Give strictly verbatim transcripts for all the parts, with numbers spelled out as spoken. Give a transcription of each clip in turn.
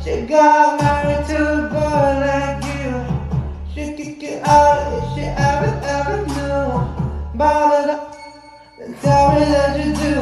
She got married to a boy like you. She kick you out if she ever, ever knew. Bottle it up and tell me that you do.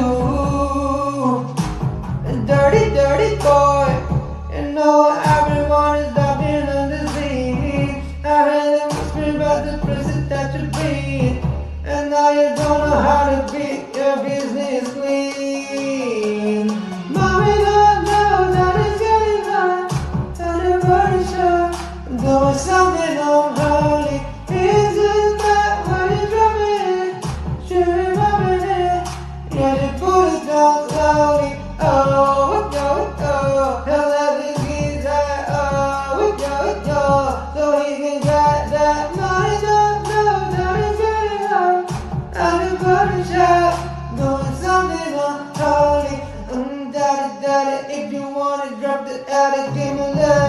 A dirty, dirty boy. You know everyone is talking on the scene. I heard them whispering about the places that you be. And now you don't know how to beat your business clean. Mommy don't know that it's getting hot. Tell the body shop, doing something unholy. Isn't that what you're drumming? Should be rubbing it. Yeah, you put it down slowly. Oh, we go, oh. He'll let his keys high. Oh, we go, oh. So he can get that money. Don't know that it's getting hot. At the body shop, doing something unholy. Mm, daddy, daddy, if you wanna drop the attic, give me love.